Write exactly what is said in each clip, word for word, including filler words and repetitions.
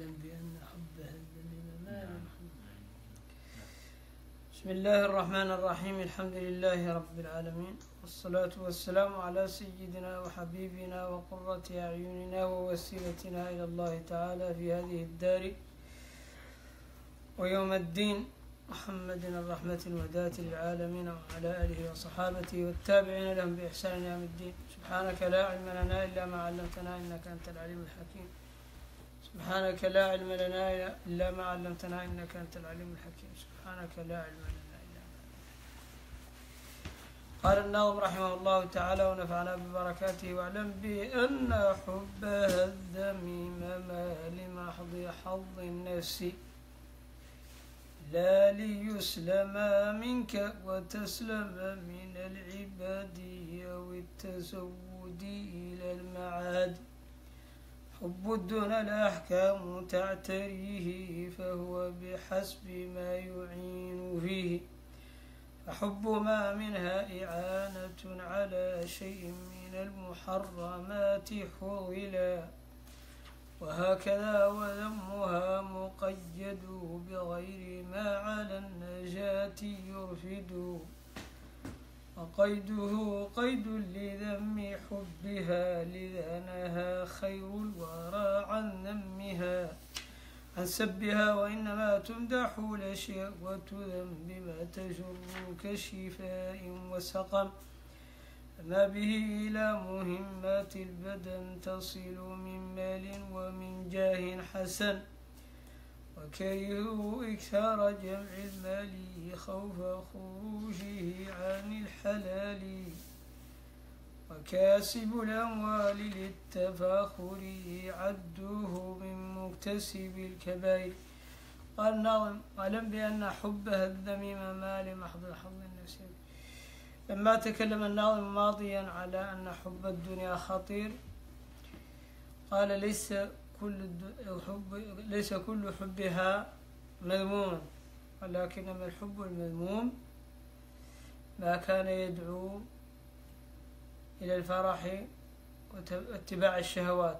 واعلم بأن حبه الذميم مال محبوب. بسم الله الرحمن الرحيم. الحمد لله رب العالمين، والصلاة والسلام على سيدنا وحبيبنا وقرة أعيننا ووسيلتنا إلى الله تعالى في هذه الدار ويوم الدين، محمد الرحمة الوداة للعالمين وعلى آله وصحابته والتابعين لهم بإحسان يوم الدين. سبحانك لا علم لنا إلا ما علمتنا إنك أنت العليم الحكيم. سبحانك لا علم لنا إلا ما علمتنا إنك أنت العليم الحكيم. سبحانك لا علم لنا إلا ما علمتنا. قال الناظم رحمه الله تعالى ونفعنا ببركاته: واعلم بأن حبها الذميم ما لمحض حظ النفس، لا ليسلم منك وتسلم من العباد أو التزود إلى المعاد. حب الدنيا الأحكام تعتريه، فهو بحسب ما يعين فيه. فحب ما منها إعانة على شيء من المحرمات حولا، وهكذا وذمها مقيد بغير ما على النجاة يرفد. وقيده قيد لذم حبها، لذا نهى خير الورى عن ذمها عن سبها. وإنما تمدح الأشياء وتذم بما تجر كشفاء وسقم، ما به إلى مهمات البدن تصل من مال ومن جاه حسن. وكرهوا إكثار جمع المال خوف خروجه عن الحلال. وكاسب الأموال للتفاخر عدوه من مكتسب الكبائر. قال الناظم: واعلم بأن حبها الذميم ما لمحض حظ النفس. لما تكلم الناظم ماضيا على أن حب الدنيا خطير، قال: ليس كل حب ليس كل حبها مذموما، ولكنما الحب المذموم ما كان يدعو إلى الفرح واتباع الشهوات.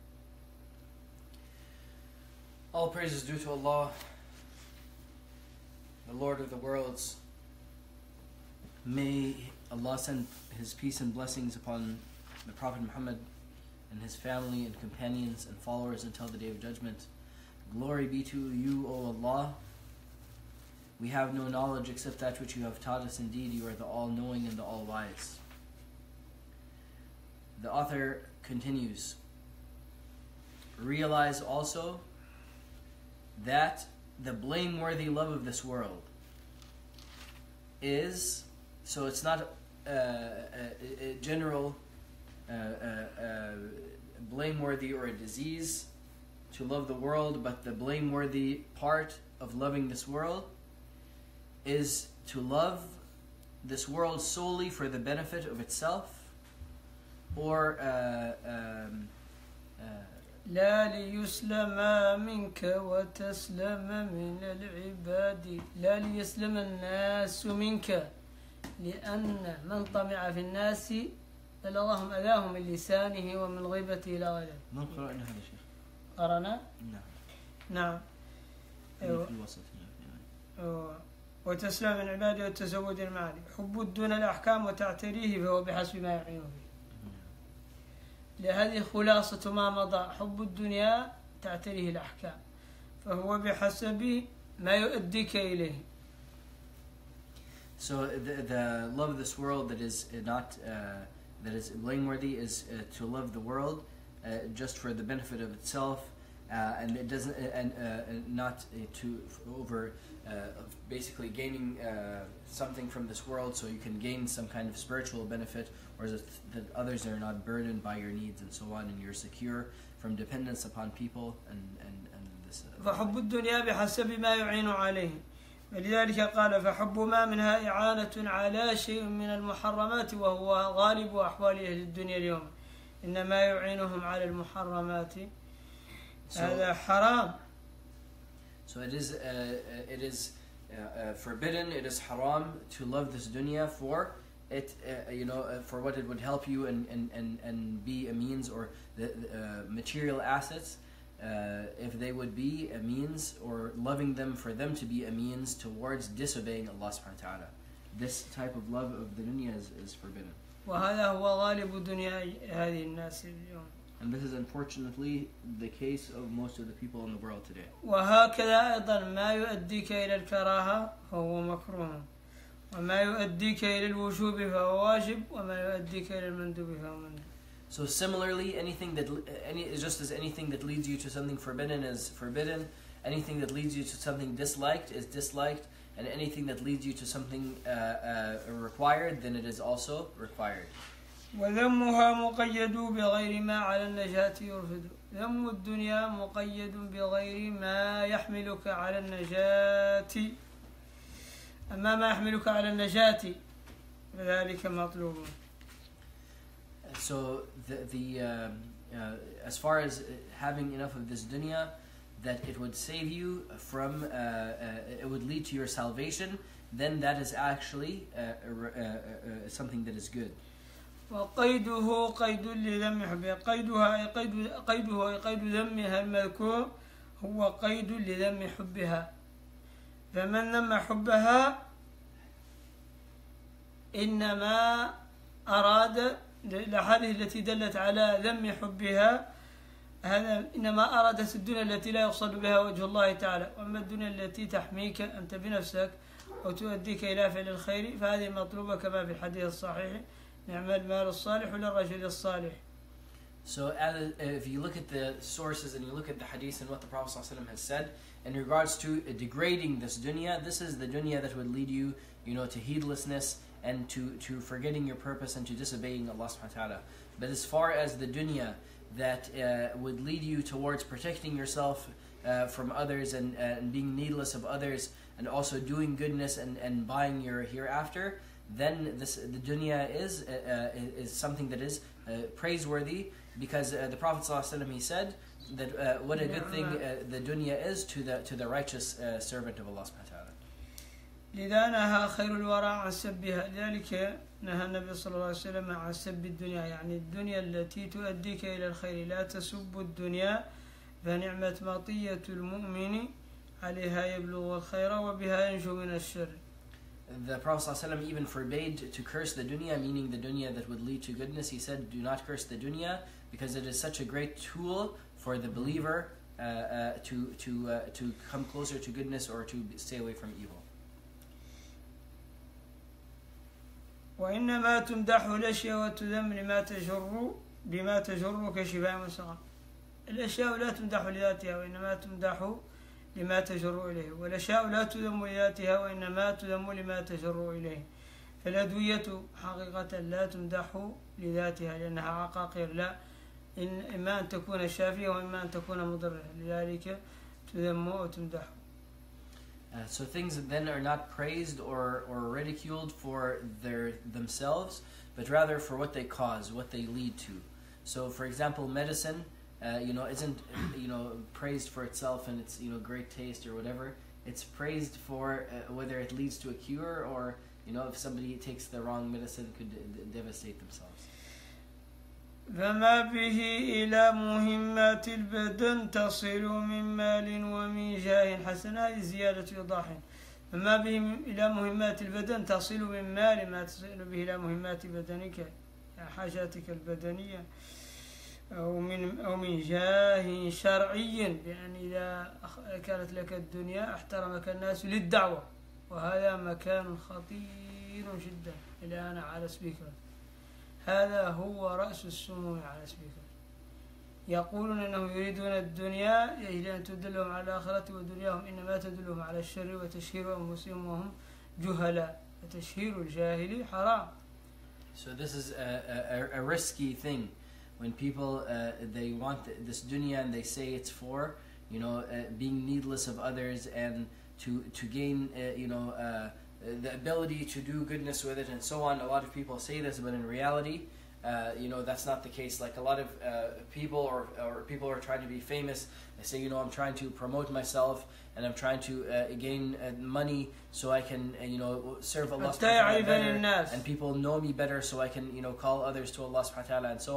All praise is due to Allah, the Lord of the worlds. May Allah send His peace and blessings upon the Prophet Muhammad and his family and companions and followers until the Day of Judgment. Glory be to you, O Allah. We have no knowledge except that which you have taught us. Indeed, you are the all-knowing and the all-wise. The author continues: realize also that the blameworthy love of this world is, so it's not uh, a, a general uh, uh, uh, blameworthy or a disease to love the world, but the blameworthy part of loving this world is to love this world solely for the benefit of itself, or uh, um, uh, لا ليسلم منك وتسلم من العباد. لا ليسلم الناس منك، لأن من طمع في الناس بلغهم أذاه من لسانه ومن غيبته إلى غيره. من قرأنا هذا شيخ؟ قرأنا؟ نعم. نعم. أيوة. في الوسط أيوة. وتسلم من عباده والتزود المعالي. حب دون الأحكام وتعتريه، فهو بحسب ما يعين فيه. لهذه خلاصة ما مضى. حب الدنيا تعتريه الأحكام، فهو بحسب ما يؤديك إليه. So the, the love of this world that is not uh, that is blameworthy is uh, to love the world uh, just for the benefit of itself, uh, and it doesn't and uh, not uh, to over uh, basically gaining uh, something from this world, so you can gain some kind of spiritual benefit, or that, that others are not burdened by your needs and so on, and you're secure from dependence upon people and and and this. Uh, فحب الدنيا بحسب ما يعين عليه. ولذلك قال: فحب ما منها إعانة على شيء من المحرمات، وهو غالب أحوال أهل الدنيا اليوم. إنما يعينهم على المحرمات. so, هذا حرام. So it is uh, it is uh, uh, forbidden. It is haram to love this dunya for it. Uh, you know, uh, for what it would help you and and and and be a means, or the, the uh, material assets. uh, if they would be a means, or loving them for them to be a means towards disobeying Allah subhanahu wa ta'ala. This type of love of the dunya is, is forbidden. وهذا هو غالب دنيا هذه الناس اليوم. And this is unfortunately the case of most of the people in the world today. وهكذا أيضا ما يؤديك إلى الكراهة فهو مكروه، وما يؤديك إلى الوجوب فهو واجب، وما يؤديك إلى المندوب فهو مندوب. So similarly, anything that any just as anything that leads you to something forbidden is forbidden, anything that leads you to something disliked is disliked, and anything that leads you to something uh, uh, required, then it is also required. وذمها مقيد بغير ما على النجاة يرفد. ذم الدنيا مقيد بغير ما يحملك على النجاة، أما ما يحملك على النجاة فذلك مطلوب. So the, the uh, uh, as far as having enough of this dunya that it would save you from, uh, uh, it would lead to your salvation, then that is actually uh, uh, uh, uh, something that is good. وقيده قيد لذم حبها. قيدها أي قيد قيده أي قيد ذمها المذكور هو قيد لذم حبها. فمن ذم حبها إنما أراد الأحاديث التي دلت على ذم حبها، هذا إنما أرادت الدنيا التي لا يقصد بها وجه الله تعالى. وأما الدنيا التي تحميك أنت بنفسك وتؤديك إلى فعل الخير فهذه مطلوبة كما في الحديث الصحيح: نعم المال الصالح للرجل الصالح. So as, if you look at the sources and you look at the hadith and what the Prophet ﷺ has said in regards to degrading this dunya, this is the dunya that would lead you, you know, to heedlessness and to, to forgetting your purpose and to disobeying Allah subhanahu wa ta'ala. But as far as the dunya that uh, would lead you towards protecting yourself uh, from others and, uh, and being needless of others and also doing goodness and, and buying your hereafter, then this the dunya is uh, is something that is uh, praiseworthy, because uh, the Prophet ﷺ, he said that uh, what a good thing uh, the dunya is to the to the righteous uh, servant of Allah subhanahu wa ta'ala. لذا نهى خير الورى عن سبها. لذلك نهى النبي صلى الله عليه وسلم عن سب الدنيا، يعني الدنيا التي تؤديك إلى الخير. لا تسب الدنيا فنعمة مطية المؤمن عليها يبلغ الخير وبها ينجو من الشر. The Prophet ﷺ even forbade to curse the dunya, meaning the dunya that would lead to goodness. He said, do not curse the dunya, because it is such a great tool for the believer uh, uh, to to uh, to come closer to goodness or to stay away from evil. وإنما تمدح الأشياء وتذم لما تجر بما تجر كشفاء وسقم. الأشياء لا تمدح لذاتها وإنما تمدح لما تجر إليه، والأشياء لا تذم لذاتها وإنما تذم لما تجر إليه. فالأدوية حقيقة لا تمدح لذاتها لأنها عقاقير، لا، إن إما أن تكون شافية وإما أن تكون مضرة، لذلك تذم أو تمدح. Uh, so things then are not praised or, or ridiculed for their themselves, but rather for what they cause, what they lead to. So, for example, medicine, uh, you know, isn't you know praised for itself and its you know great taste or whatever. It's praised for uh, whether it leads to a cure, or you know if somebody takes the wrong medicine could d- devastate themselves. فما به إلى مهمات البدن تصل من مال ومن جاه حسن. هذه زيادة إيضاح. فما به إلى مهمات البدن تصل من مال، ما تصل به إلى مهمات بدنك حاجاتك البدنية، أو من أو من جاه شرعي، بأن إذا كانت لك الدنيا احترمك الناس للدعوة، وهذا مكان خطير جدا الآن على سبيكر. هذا هو رأس السموم على سبيكر. يقولون أنهم يريدون الدنيا إلى أن تدلهم على الآخرة، ودنياهم إنما تدلهم على الشر وتشهير أنفسهم وهم جهلاء، وتشهير الجاهل حرام. So this is a, a, a risky thing when people uh, they want this dunya and they say it's for you know uh, being needless of others and to to gain uh, you know. Uh, the ability to do goodness with it and so on. A lot of people say this, but in reality, uh, you know, that's not the case. Like a lot of uh, people or, or people who are trying to be famous, they say, you know, I'm trying to promote myself and I'm trying to uh, gain uh, money so I can, uh, you know, serve Allah subhanahu wa ta'ala better, and people know me better so I can, you know, call others to Allah subhanahu wa ta'ala and so on.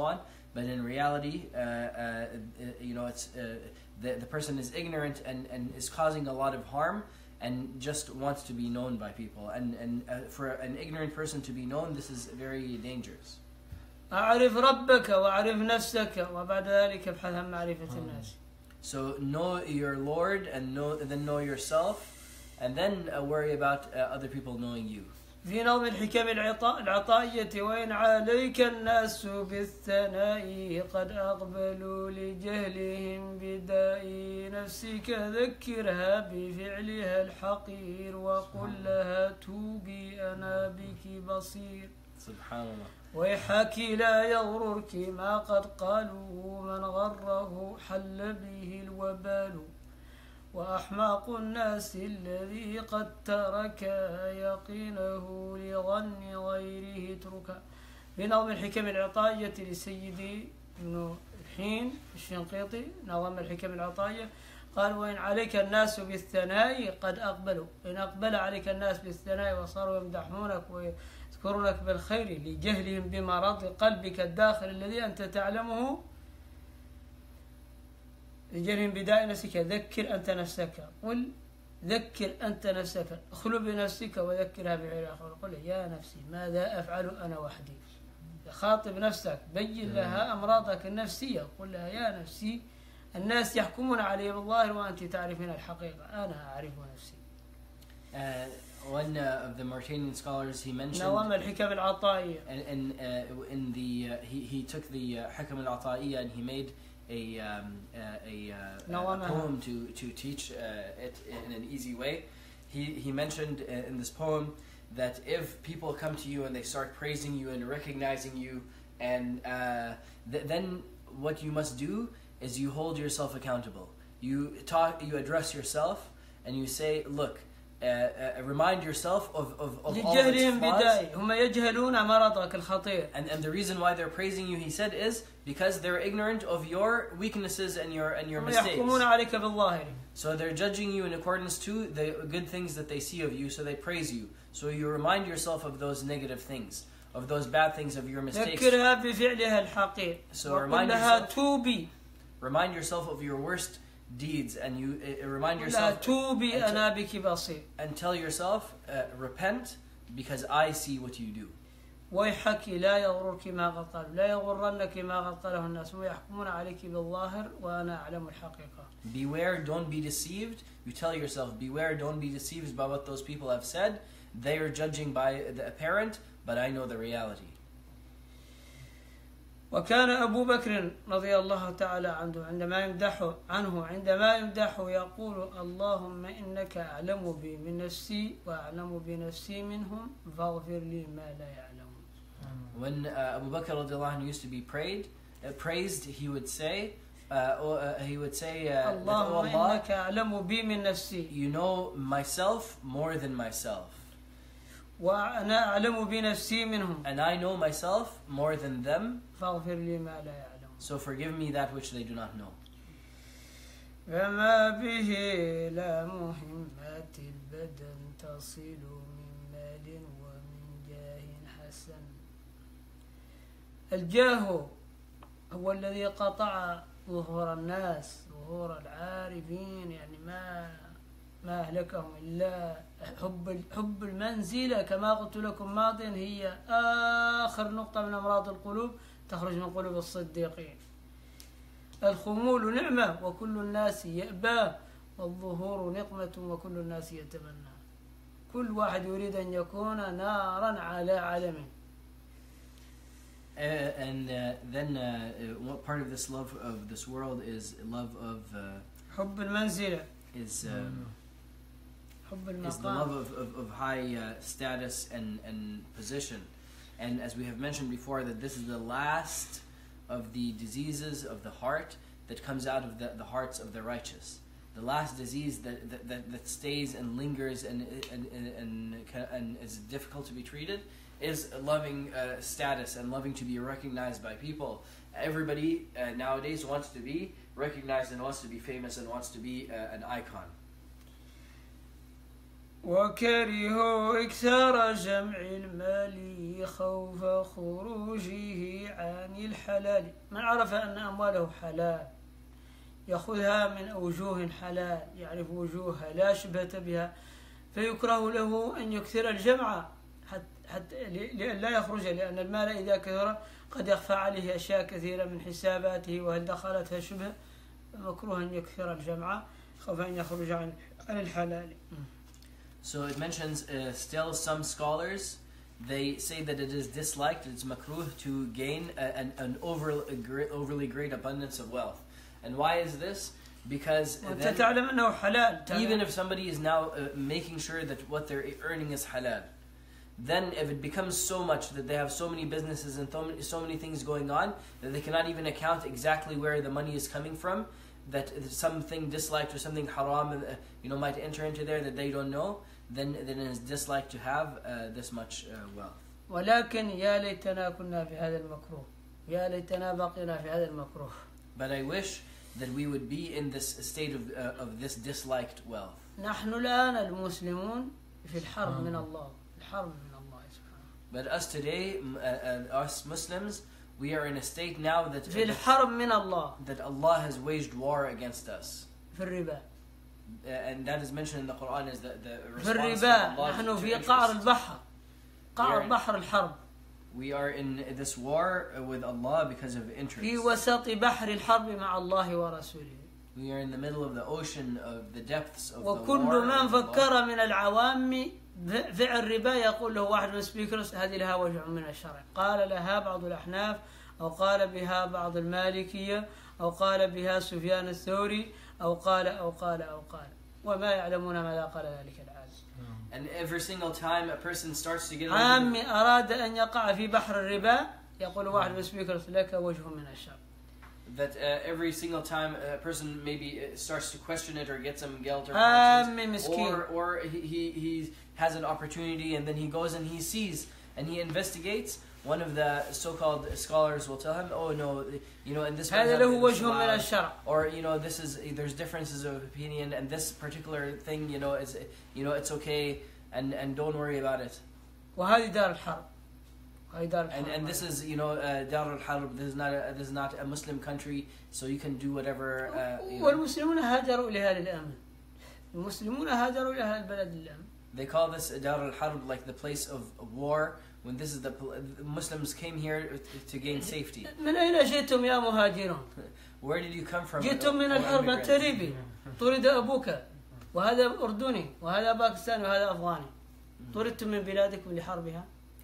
but in reality, uh, uh, you know, it's uh, the the person is ignorant and, and is causing a lot of harm and just wants to be known by people. And and uh, for an ignorant person to be known, this is very dangerous. أعرف ربك وأعرف نفسك وبعد ذلك ابحث عن معرفة الناس. So know your Lord and know then know yourself, and then uh, worry about uh, other people knowing you. في نظم الحكم العطاء العطائية وإن عليك الناس بالثناء قد أقبلوا لجهلهم بداء نفسك ذكرها بفعلها الحقير وقل لها توبي أنا بك بصير. سبحان الله. ويحك لا يغررك ما قد قالوا من غره حل به الوبال وأحماق الناس الذي قد ترك يقينه لظن غيره اتركا. بنظم الحكم العطائية لسيدي ابن الحين الشنقيطي نظم الحكم العطائية قال وإن عليك الناس بالثناء قد أقبلوا، إن أقبل عليك الناس بالثناء وصاروا يمدحونك ويذكرونك بالخير لجهلهم بمرض قلبك الداخل الذي أنت تعلمه، لجهلهم بداء نفسك ذكر أنت نفسك، قل ذكر أنت نفسك، اخلو بنفسك وذكرها بغير آخر، قل يا نفسي ماذا أفعل أنا وحدي، خاطب نفسك بين لها أمراضك النفسية، قل لها يا نفسي الناس يحكمون علي بالظاهر وأنت تعرفين الحقيقة، أنا أعرف نفسي. Uh, one uh, of the Mauritanian scholars, he mentioned نظام الحكم العطائية. and, and uh, in the uh, he he took the uh, Hikam al-Ata'iyya and he made a um, a, a, a, a poem to to teach uh, it in an easy way. He he mentioned uh, in this poem that if people come to you and they start praising you and recognizing you, and uh, th- then what you must do is you hold yourself accountable. You talk, you address yourself, and you say, "Look, uh, uh, remind yourself of of, of all its flaws." هم يجهلون مرضك الخطير. And and the reason why they're praising you, he said, is because they're ignorant of your weaknesses and your and your mistakes. يحكمون عليك بالظاهر. So they're judging you in accordance to the good things that they see of you. So they praise you. So you remind yourself of those negative things, of those bad things, of your mistakes. ذكرها بفعلها الحقير. So remind yourself. توبي. Remind yourself of your worst deeds, and you uh, remind yourself. توبي أنا بك بصير. And tell yourself, uh, repent, because I see what you do. ويحك لا يغررك ما قد قال، لا يغرنك ما قد قاله الناس ويحكمون عليك بالظاهر وأنا أعلم الحقيقة. Beware, don't be deceived. You tell yourself, beware, don't be deceived by what those people have said. They are judging by the apparent, but I know the reality. وكان أبو بكر رضي الله تعالى عنه عندما يمدح عنه عندما يمدح يقول اللهم إنك أعلم بي من نفسي وأعلم بنفسي منهم فاغفر لي ما لا يعلمون. When uh, Abu Bakr radiallahu anhu used to be prayed, uh, praised, he would say, uh, or, uh, he would say, uh, that, oh اللهم Allah, إنك أعلم بي من نفسي. You know myself more than myself. وأنا أعلم بنفسي منهم. And I know myself more than them. فاغفر لي ما لا يعلمون. So forgive me that which they do not know. فما به لا مهمات البدن تصل من مال ومن جاه حسن. الجاه هو الذي قطع ظهور الناس، ظهور العارفين، يعني ما ما أهلكهم إلا حب حب المنزلة. كما قلت لكم ماضيا هي آخر نقطة من أمراض القلوب تخرج من قلوب الصديقين. الخمول نعمة وكل الناس يأبى، والظهور نقمة وكل الناس يتمنى. كل واحد يريد أن يكون نارا على علم. Uh, and uh, then uh, what part of this love of this world is love of uh, حب المنزلة is um, حب is the love of, of, of high uh, status and, and position. And as we have mentioned before, that this is the last of the diseases of the heart that comes out of the, the hearts of the righteous. The last disease that, that, that, that stays and lingers and, and, and, and, and is difficult to be treated is loving uh, status and loving to be recognized by people. Everybody uh, nowadays wants to be recognized and wants to be famous and wants to be uh, an icon. وكرهوا إكثار جمع المال خوف خروجه عن الحلال. من عرف أن أمواله حلال يأخذها من أوجوه حلال، يعرف وجوهها لا شبهة بها، فيكره له أن يكثر الجمع حتى لئلا يخرج، لأن المال إذا كثر قد يخفى عليه أشياء كثيرة من حساباته، وهل دخلتها شبهة، فمكروه أن يكثر الجمع خوف أن يخرج عن الحلال. So it mentions uh, still some scholars, they say that it is disliked, it's makruh to gain a, an, an over, a great, overly great abundance of wealth. And why is this? Because then, even if somebody is now uh, making sure that what they're earning is halal, then if it becomes so much that they have so many businesses and so many, so many things going on that they cannot even account exactly where the money is coming from, that something disliked or something haram uh, you know, might enter into there that they don't know, then, then it is disliked to have uh, this much uh, wealth. ولكن يا ليتنا كنا في هذا المكروه، يا ليتنا بقينا في هذا المكروه. But I wish that we would be in this state of uh, of this disliked wealth. نحن الآن المسلمون في الحرب من الله، الحرب من الله سبحانه. But us today, uh, uh, us Muslims, we are in a state now that في الحرب من الله. that Allah has waged war against us. في الربا. Uh, and that is mentioned in the Quran as the, the في response الربا. of Allah نحن to في interest. قعر البحر، قعر بحر الحرب. We are in this war with Allah because of interest. في وسط بحر الحرب مع الله ورسوله. We are in the middle of the ocean of the depths of the war. وكل من فكر من العوام فعل الربا يقول له واحد من السبيكرز هذه لها وجه من الشرع، قال لها بعض الأحناف، أو قال بها بعض المالكية، أو قال بها سفيان الثوري، أو قال أو قال أو قال وما يعلمون ماذا قال ذلك العالم. And every single time a person starts to get عامي أراد أن يقع في بحر الربا يقول واحد من السبيكرز لك وجه من الشرع. That uh, every single time a person maybe starts to question it or get some guilt or conscience, or, or he, he, he has an opportunity and then he goes and he sees and he investigates, one of the so-called scholars will tell him, oh no, you know, and this or you know, this is, there's differences of opinion and this particular thing, you know, is, you know, it's okay and, and don't worry about it. وهذه دار الحرب. And, and this is, you know, uh, Dar al-Harb, this is not a, this is not a Muslim country, so you can do whatever. Uh, you know. والمسلمون هاجروا لهذا الأمن. المسلمون هاجروا لهذا البلد الأمن. They call this Dar al-Harb, like the place of war, when this is the Muslims came here to gain safety. من أين جئتم يا مهاجرون؟ Where did you come from? جئتم من الحرب، أنت ليبي، طرد أبوك، وهذا أردني، وهذا باكستاني، وهذا أفغاني. طردتم من بلادكم لحربها.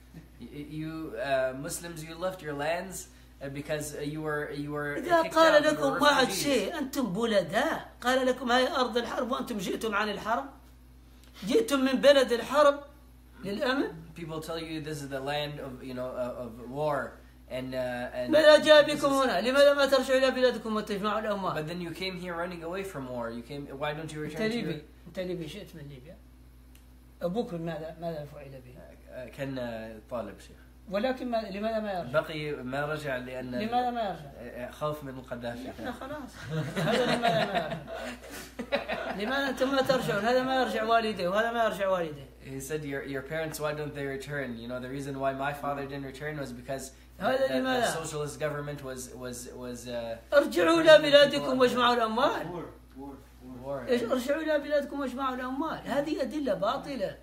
You uh, Muslims, you left your lands because you were you were. إذا قال لكم واحد شيء أنتم بلداء، قال لكم هاي أرض الحرب وأنتم جئتم عن الحرب، جئتم من بلد الحرب للأمن. People tell you this is the land of, you know, of war and uh, and. ماذا جاء بكم هنا؟ لماذا ما ترجعوا إلى بلادكم وتجمعوا الأموال؟ But then you came here running away from war. You came. Why don't you return to your... أنت ليبي، جئت من ليبيا. أبوك ماذا ماذا فعل به؟ كان طالب شيخ. ولكن ما لماذا ما يرجع؟ بقي ما رجع لأن لماذا ما يرجع؟ خوف من القذافي. احنا خلاص. هذا لماذا ما يرجع؟ لماذا أنتم ما ترجعون؟ هذا ما يرجع والديه وهذا ما يرجع والديه. He said, your your parents, why don't they return? You know, the reason why my father didn't return was because the, the, the socialist government was was was. Uh, ارجعوا إلى بلادكم واجمعوا الأموال. war. ارجعوا إلى بلادكم واجمعوا الأموال. هذه أدلة باطلة.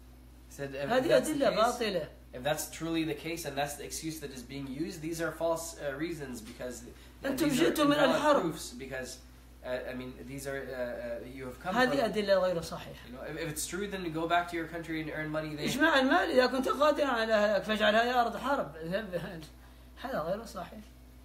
هذه أدلة باطلة. If that's truly the case and that's the excuse that is being used, these are false uh, reasons because أنتم جئتم من الحرب. Because uh, I mean, these are uh, you have come. هذه أدلة غير صحيحة. You know, if, if it's true, then you go back to your country and earn money. They اجمع المال إذا كنت قادرا على هذا فاجعل هذه أرض حرب. هذا غير صحيح.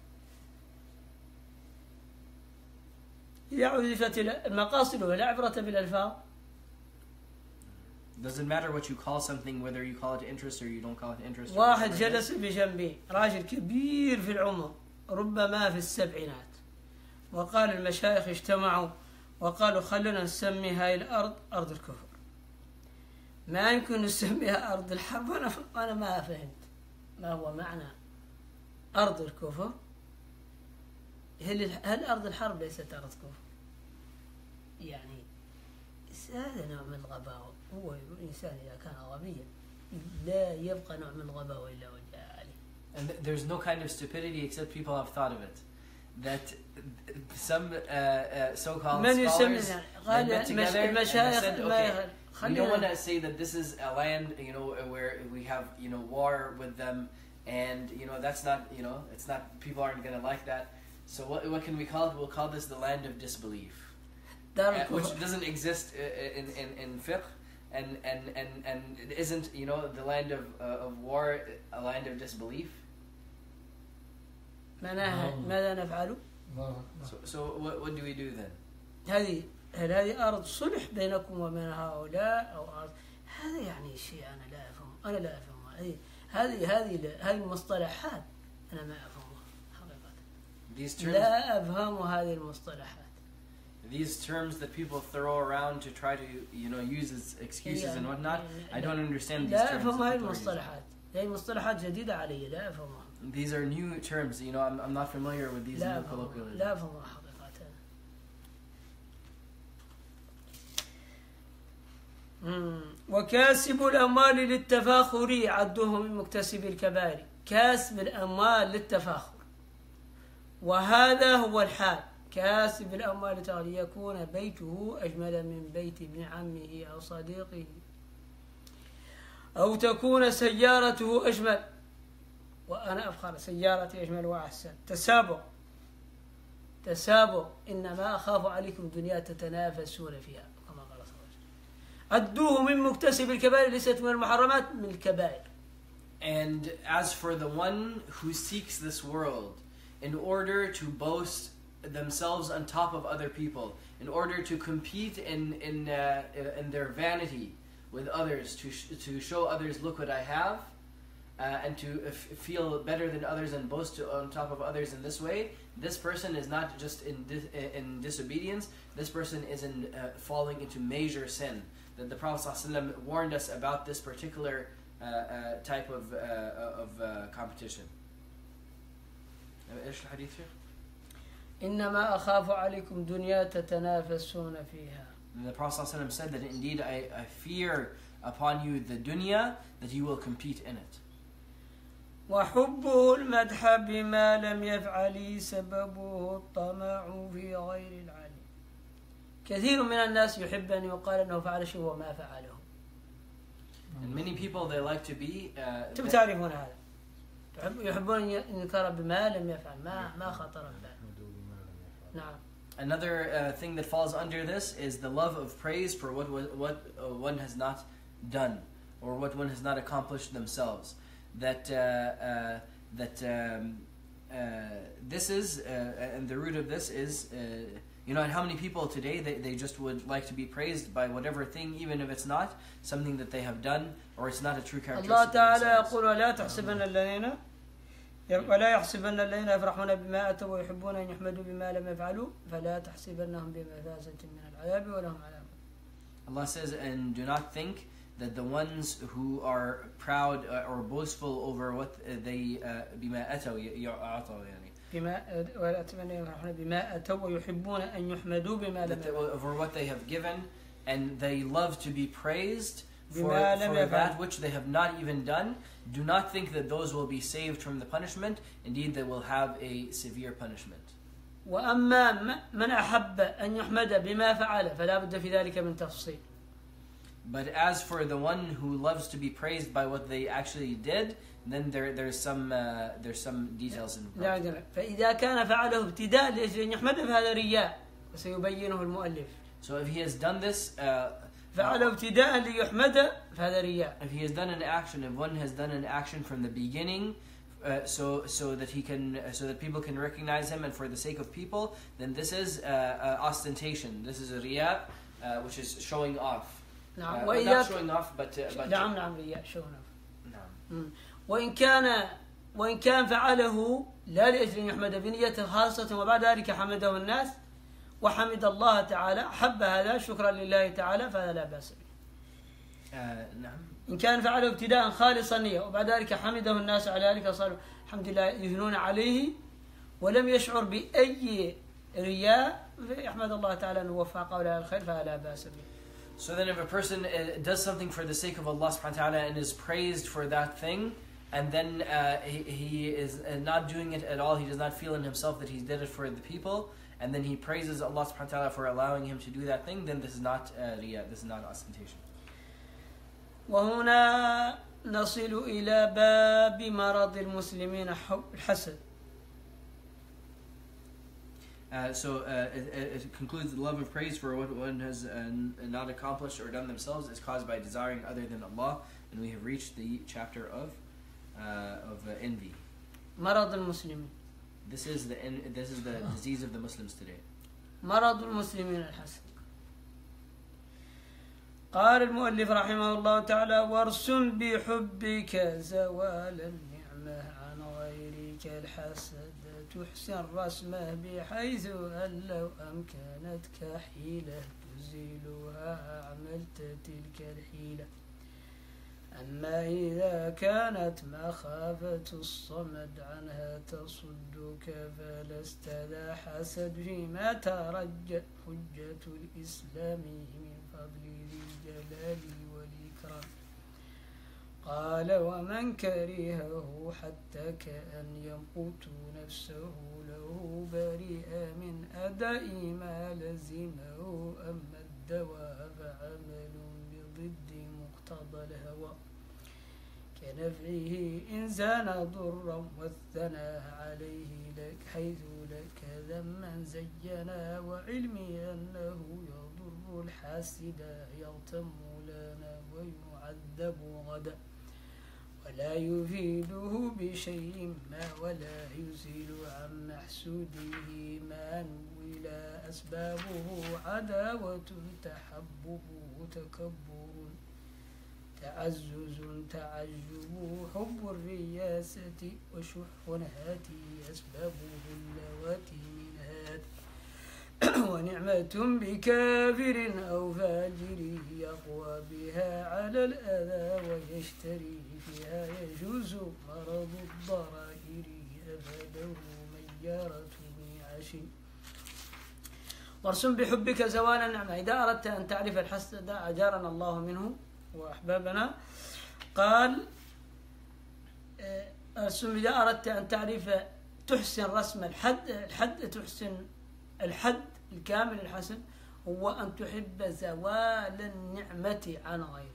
إذا عرفت المقاصد ولا عبرة بالألفاظ. Doesn't matter what you call something, whether you call it interest or you don't call it interest. واحد جلس بجنبي راجل كبير في العمر ربما في السبعينات وقال المشايخ اجتمعوا وقالوا خلونا نسمي هاي الأرض أرض الكفر. ما يمكن نسميها أرض الحرب. وأنا أنا ما فهمت ما هو معنى أرض الكفر. هل هل أرض الحرب ليست أرض كفر؟ يعني هذا نوع من الغباوة. هو الإنسان إذا كان غبيا لا يبقى نوع من الغباوة إلا وجاء عليه. And th- there's no kind of stupidity except people have thought of it. That some uh, uh, so-called من scholars يسمى they met together and they said, okay, we don't want خلينا to say that this is a land, you know, where we have, you know, war with them, and you know that's not, you know, it's not. People aren't going to like that. So what what can we call it? We'll call this the land of disbelief, uh, which doesn't exist uh, in in in fiqh, and and and and it isn't, you know, the land of uh, of war, a land of disbelief. ماذا نفعل؟ So, so what what do we do then? هذه هل هذه أرض صلح بينكم وبين هؤلاء أو أرض؟ هذا يعني شيء أنا لا أفهم، أنا لا أفهمه. هذه هذه هذه هذه المصطلحات أنا ما أفهمها حقيقة. These terms, لا أفهم هذه المصطلحات. These terms that people throw around to try to, you know, use as excuses and whatnot, I don't understand these لا terms. أفهم هذه المصطلحات. هذه مصطلحات جديدة علي لا أفهمها. These are new terms, you know, I'm, I'm not familiar with these new colloquialisms. لا أفهمها حقيقة. وكاسب الأموال للتفاخر عدوه من مكتسب الكبائر. كاسب الأموال للتفاخر، وهذا هو الحال. كاسب الأموال ليكون بيته أجمل من بيت ابن عمه أو صديقه، أو تكون سيارته أجمل وأنا أفخر سيارتي أجمل وأحسن. تسابق تسابق إنما أخاف عليكم دنيا تتنافسون فيها كما قال صلى الله عليه وسلم. عدوه من مكتسب الكبائر، ليست من المحرمات، من الكبائر. And as for the one who seeks this world in order to boast themselves on top of other people, in order to compete in in uh, in their vanity with others, to sh- to show others, look what I have, uh, and to f- feel better than others and boast to, on top of others in this way, this person is not just in dis- in disobedience. This person is in uh, falling into major sin. That the Prophet ﷺ warned us about this particular uh, uh, type of uh, of uh, competition. إيش الحديث شيخ؟ إنما أخاف عليكم دنيا تتنافسون فيها. The Prophet ﷺ said that indeed I, I fear upon you the dunya, that you will compete in it. وحبه المدح بما لم يفعل سببه الطمع في غير العلم. كثير من الناس يحب أن يقال أنه فعل شيء وما فعله. And many people, they like to be uh, أنتم تعرفون هذا. يحبون أن يذكر بما لم يفعل، ما ما خطر ببال. نعم. Another uh, thing that falls under this is the love of praise for what what, what uh, one has not done or what one has not accomplished themselves. That uh, uh, that um, uh, this is uh, and the root of this is uh, you know, and how many people today they, they just would like to be praised by whatever thing, even if it's not something that they have done or it's not a true characteristic. الله تعالى يقول ولا تحسبن الذين ولا يحسبن الذين يفرحون بما أتوا ويحبون أن يحمدوا بما لم يفعلوا فلا تحسبنهم بمفازة من العذاب ولهم عذاب. Allah says, and do not think that the ones who are proud uh, or boastful over what they بما أتوا يعطوا يعني بما ولا تحسبن يفرحون بما أتوا ويحبون أن يحمدوا بما لم يفعلوا over what they have given, and they love to be praised for, بما for that which they have not even done. Do not think that those will be saved from the punishment. Indeed, they will have a severe punishment. وأما من أحب أن يحمد بما فعل فلا بد في ذلك من تفصيل. But as for the one who loves to be praised by what they actually did, then there there's some uh, there's some details involved. فإذا كان فعله ابتداء لأجل أن يحمد فهذا رياء وسيبينه المؤلف. So if he has done this, uh, فعله ابتداء ليحمد فهذا رياء. if he has done an action, if one has done an action from the beginning, uh, so so that he can uh, so that people can recognize him and for the sake of people, then this is uh, uh, ostentation. This is a riya, uh, which is showing off. نعم. Uh, وإذا not showing off, but, uh, but نعم نعم رياء showing off. نعم. وإن كان وإن كان فعله لا لأجل أن يحمد بنية خاصة وبعد ذلك حمده الناس وحمد الله تعالى حب هذا شكرا لله تعالى فهذا لا بأس به. Uh, نعم. إن كان فعله ابتداء خالصا نية وبعد ذلك حمده الناس على ذلك صاروا الحمد لله يثنون عليه ولم يشعر بأي رياء يحمد الله تعالى أن وفقه إلى الخير فهذا لا بأس به. So then if a person uh, does something for the sake of Allah subhanahu wa ta'ala and is praised for that thing, and then uh, he, he is uh, not doing it at all, he does not feel in himself that he did it for the people, and then he praises Allah subhanahu wa ta'ala for allowing him to do that thing, then this is not uh, riyah, this is not ostentation. وهنا نصل إلى باب مرض المسلمين الحسد. Uh, so uh, it, it concludes the love of praise for what one has uh, not accomplished or done themselves is caused by desiring other than Allah, and we have reached the chapter of uh, of uh, envy. مرض المسلمين. This is the this is the disease of the Muslims today. مرض المسلمين الحسد. قال المؤلف رحمه الله تعالى: وارسم بحبك زوال النعمة عن غيرك الحسد تحسن رسمه بحيث أن لو أمكنتك حيلة تزيلها عملت تلك الحيلة. أما إذا كانت مخافة الصمد عنها تصدك فلست ذا حسد فيما ترجى حجة الإسلام من فضل ذي الجلال والإكرام. قال: ومن كرهه حتى كأن يمقت نفسه له بريئا من أداء ما لزمه. أما الدواء فعمل بضد مقتضى الهوى كنفعه إن زان ضرا والثناء عليه لك حيث لك ذما زينا وعلمي أنه يضر الحاسد يغتم لنا ويعذب غدا ولا يفيده بشيء ما ولا يزيل عن محسوده ما ولا أسبابه عداوة تحبب تكبر تعزز تعجب حب الرياسة وشح هاتي أسبابه اللواتي من هات ونعمة بكافر أو فاجر يقوى بها على الأذى ويشتري فيها يجوز مرض الضرائر أفاده ميارة نعش. وارسم بحبك زوال النعمة. إذا أردت أن تعرف الحسد أجارنا الله منه وأحبابنا، قال: ارسم إذا أردت أن تعرف تحسن رسم الحد الحد تحسن الحد الكامل الحسن هو أن تحب زوال النعمة عن غيرك.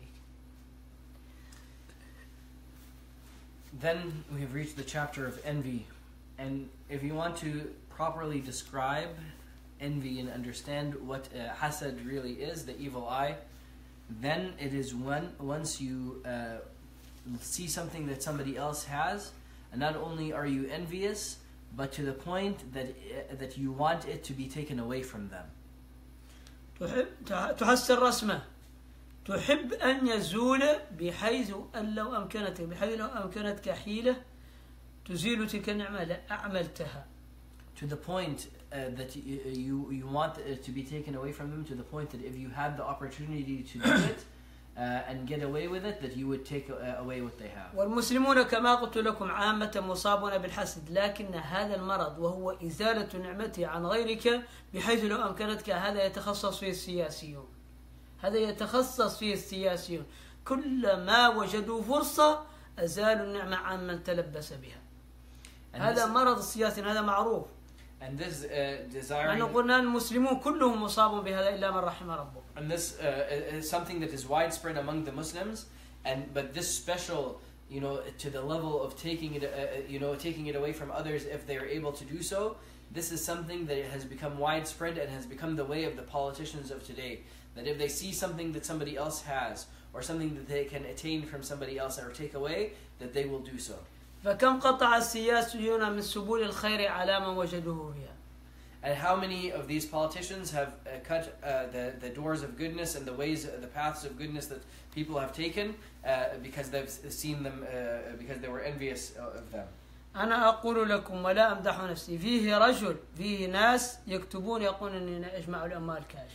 Then we have reached the chapter of envy, and if you want to properly describe envy and understand what uh, hasad really is, the evil eye, then it is when once you uh, see something that somebody else has, and not only are you envious, but to the point that uh, that you want it to be taken away from them. تحب تحسن رسمه، تحب أن يزول بحيث أن لو أمكنتك بحيث لو أمكنتك حيلة تزيل تلك النعمة لأعملتها. To the point uh, that you, you you want it to be taken away from them, to the point that if you had the opportunity to do it uh, and get away with it, that you would take uh, away what they have. والمسلمون كما قلت لكم عامة مصابون بالحسد، لكن هذا المرض وهو إزالة نعمته عن غيرك بحيث لو أمكنتك، هذا يتخصص فيه السياسيون، هذا يتخصص فيه السياسيون، كلما وجدوا فرصة أزالوا النعمة عن من تلبس بها. هذا مرض السياسي، هذا معروف. And this uh, desiring. نحن قلنا المسلمون كلهم مصابون بهذا إلا من رحم ربه. And this uh, is something that is widespread among the Muslims, and but this special, you know, to the level of taking it, uh, you know, taking it away from others if they are able to do so. This is something that has become widespread and has become the way of the politicians of today. That if they see something that somebody else has, or something that they can attain from somebody else or take away, that they will do so. فكم قطع السياسيون من سبل الخير على من وجدوه فيها. And how many of these politicians have uh, cut uh, the the doors of goodness and the ways, uh, the paths of goodness that people have taken uh, because they've seen them, uh, because they were envious of them. أنا أقول لكم ولا أمدح نفسي، فيه رجل فيه ناس يكتبون يقولون إني أجمع الأموال كاش.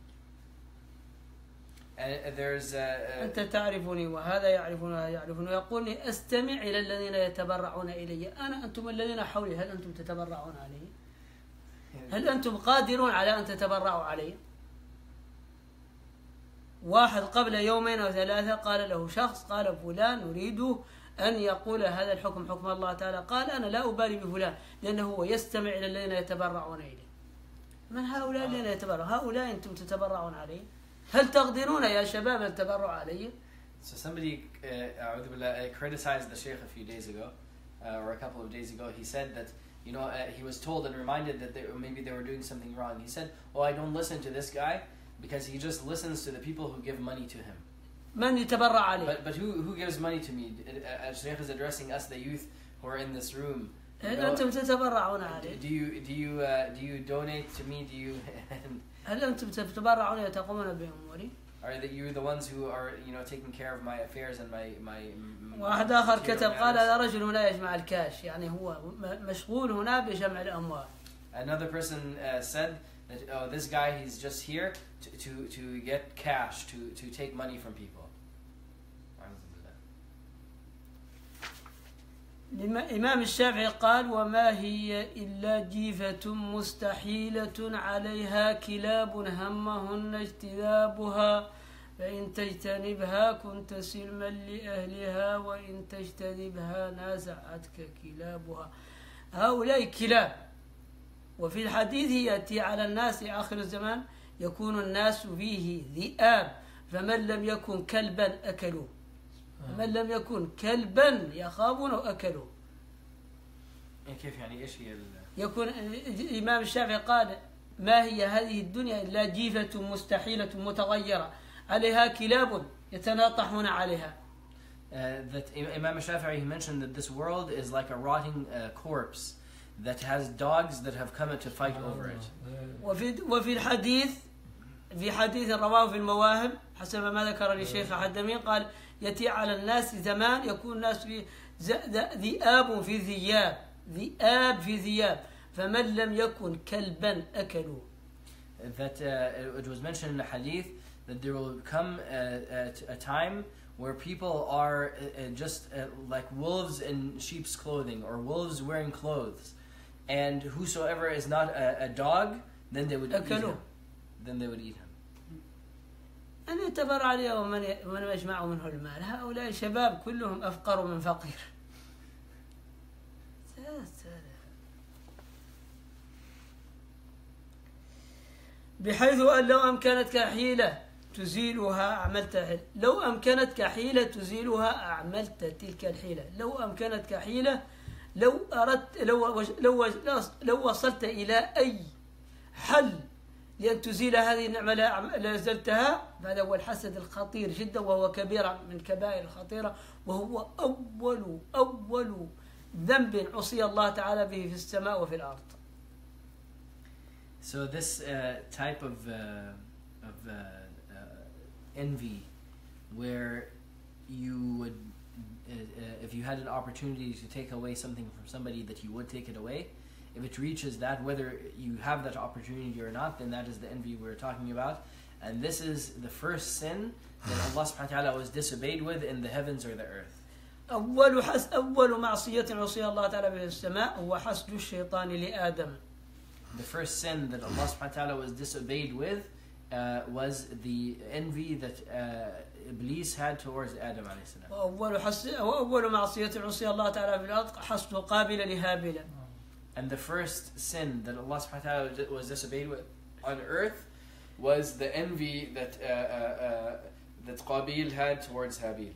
And there's uh, uh, أنت تعرفني وهذا يعرفني وهذا يعرفني، يقولني أستمع إلى الذين يتبرعون إلي، أنا أنتم الذين حولي، هل أنتم تتبرعون علي؟ هل أنتم قادرون على أن تتبرعوا علي؟ واحد قبل يومين أو ثلاثة قال له شخص، قال فلان نريد أن يقول هذا الحكم حكم الله تعالى، قال أنا لا أبالي بفلان لأنه هو يستمع إلى الذين يتبرعون إليه. من هؤلاء الذين يتبرعون؟ هؤلاء أنتم تتبرعون عليه؟ هل تقدرون يا شباب أن تبرعوا عليه؟ So somebody uh, uh, criticized the Shaykh a few days ago, uh, or a couple of days ago. He said that, you know, uh, he was told and reminded that they, maybe they were doing something wrong. He said, oh, I don't listen to this guy because he just listens to the people who give money to him. من يتبرع عليه؟ But, but who, who gives money to me? Uh, Shaykh is addressing us, the youth who are in this room. You know, أنتم تتبرعون عليه؟ do you, do you, uh, do you donate to me? Do you... هل أنتم تتبرعون وتقومون بأموري؟ Are that you the ones who are, you know, taking care of my affairs and my my? واحد آخر كتب قال هذا رجل لا يجمع الكاش، يعني هو مشغول هنا بجمع الأموال. Another person uh, said that oh, this guy, he's just here to to to get cash, to to take money from people. الإمام الشافعي قال وما هي إلا جيفة مستحيلة عليها كلاب همهن اجتذابها فإن تجتنبها كنت سلما لأهلها وإن تجتنبها نازعتك كلابها. هؤلاء كلاب. وفي الحديث يأتي على الناس آخر الزمان يكون الناس فيه ذئاب فمن لم يكن كلبا أكلوه، من لم يكن كلبا يخافون أكلوا. كيف يعني إيش هي؟ يكون الإمام الشافعي قال ما هي هذه الدنيا إلا جيفة مستحيلة متغيرة عليها كلاب يتناطحون عليها. Uh, that Imam Shafi'i, he mentioned that this world is like a rotting uh, corpse that has dogs that have come to fight over it. وفي وفي الحديث في حديث رواه في المواهب حسب ما ذكر الشيخ حدمين قال يأتي على الناس زمان يكون الناس في ذئاب في ذياب، ذئاب في ذياب فمن لم يكن كلبا أكلوا. That uh, it was mentioned in the hadith that there will come a, a, a time where people are uh, just uh, like wolves in sheep's clothing or wolves wearing clothes, and whosoever is not a, a dog, then they would eat him. Then they would eat him. أن يتبرع عليه ومن من يجمع منه المال. هؤلاء شباب كلهم أفقر من فقير. بحيث أن لو أمكنتك حيلة تزيلها أعملت حيلة، لو أمكنتك حيلة تزيلها أعملت تلك الحيلة، لو أمكنتك حيلة لو أردت لو لو لو وصلت إلى أي حل لأن تزيل هذه النعمة لا زلتها. هذا هو الحسد الخطير جدا وهو كبيرة من كبائر الخطيرة وهو أول أول ذنب عصي الله تعالى به في السماء وفي الأرض. So this uh, type of uh, of uh, uh, envy, where you would, uh, uh, if you had an opportunity to take away something from somebody, that you would take it away. If it reaches that, whether you have that opportunity or not, then that is the envy we're talking about. And this is the first sin that Allah subhanahu wa ta'ala was disobeyed with in the heavens or the earth. أول حس أول معصية عصي الله تعالى بها السماء هو حسد الشيطان لآدم. The first sin that Allah subhanahu wa ta'ala was disobeyed with uh, was the envy that uh, Iblis had towards Adam alayhi salam. وأول حس وأول معصية عصي الله تعالى في الأرض حسد قابل لهابيل. And the first sin that Allah subhanahu wa ta'ala was disobeyed with on earth was the envy that uh, uh, uh, that Qabil had towards Habil.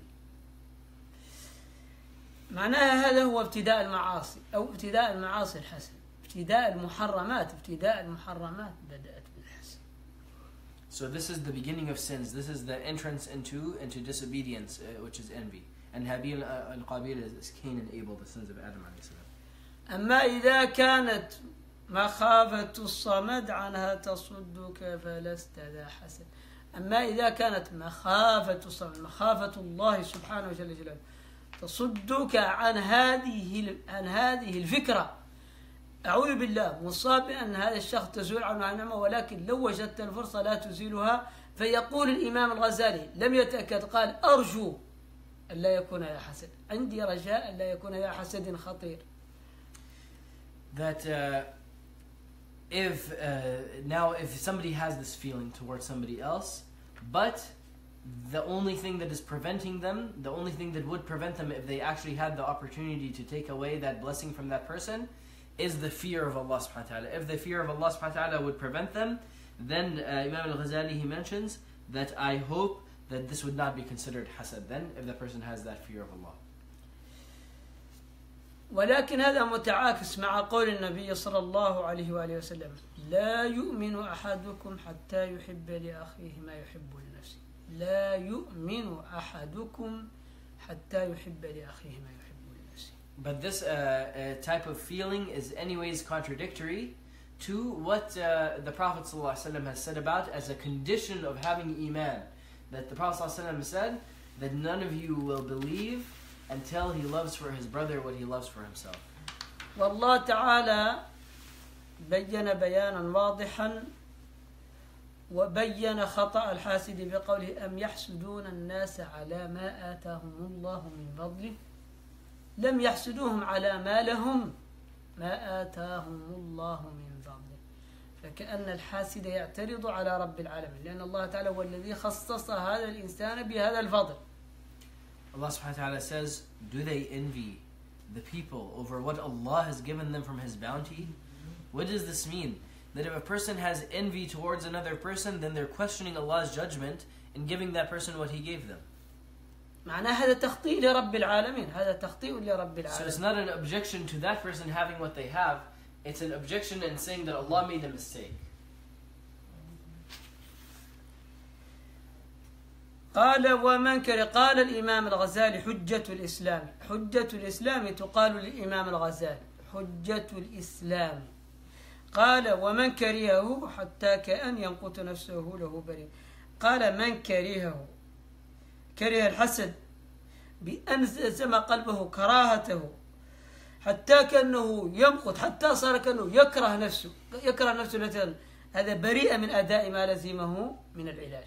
معناها هذا هو ابتداء المعاصي أو ابتداء المعاصي الحسن. ابتداء المحرمات ابتداء المحرمات بدأت بالحسن. So this is the beginning of sins. This is the entrance into into disobedience, uh, which is envy. And Habil uh, and Qabil is Cain and Abel, the sons of Adam alayhi salam. أما إذا كانت مخافة الصمد عنها تصدك فلست ذا حسد. أما إذا كانت مخافة الصمد مخافة الله سبحانه وجل جلاله تصدك عن هذه عن هذه الفكرة، أعوذ بالله مصاب أن هذا الشخص تزول عنه النعمة، ولكن لو وجدت الفرصة لا تزيلها. فيقول الإمام الغزالي لم يتأكد قال أرجو أن لا يكون ذا حسد، عندي رجاء أن لا يكون ذا حسد خطير. That uh, if uh, now if somebody has this feeling towards somebody else, but the only thing that is preventing them, the only thing that would prevent them if they actually had the opportunity to take away that blessing from that person, is the fear of Allah subhanahu wa ta'ala. If the fear of Allah subhanahu wa ta'ala would prevent them, then uh, Imam al-Ghazali, he mentions that I hope that this would not be considered hasad then, if the person has that fear of Allah. ولكن هذا متعاكس مع قول النبي صلى الله عليه وآله وسلم لا يؤمن أحدكم حتى يحب لأخيه ما يحب لنفسه. لا يؤمن أحدكم حتى يحب لأخيه ما يحب لنفسه. But this uh, uh, type of feeling is anyways contradictory to what uh, the Prophet ﷺ has said about as a condition of having Iman. That the Prophet ﷺ said that none of you will believe until he loves for his brother what he loves for himself. والله تعالى بين بيانا واضحا وبين خطأ الحاسد بقوله أم يحسدون الناس على ما آتاهم الله من فضله لم يحسدوهم على ما لهم ما آتاهم الله من فضله. فكأن الحاسد يعترض على رب العالمين لأن الله تعالى هو الذي خصص هذا الإنسان بهذا الفضل. Allah subhanahu wa ta'ala says, do they envy the people over what Allah has given them from His bounty? What does this mean? That if a person has envy towards another person, then they're questioning Allah's judgment in giving that person what He gave them. معناه هذا تخطيء لرب العالمين. هذا تخطيء لرب العالمين. So it's not an objection to that person having what they have. It's an objection in saying that Allah made a mistake. قال ومن كره قال الإمام الغزالي حجة الإسلام. حجة الإسلام تقال للإمام الغزالي حجة الإسلام. قال ومن كرهه حتى كأن ينقت نفسه له بريء. قال من كرهه كره الحسد بأن زم قلبه كراهته حتى كأنه يمقت حتى صار كأنه يكره نفسه يكره نفسه. هذا بريء من أداء ما لزمه من العلاج.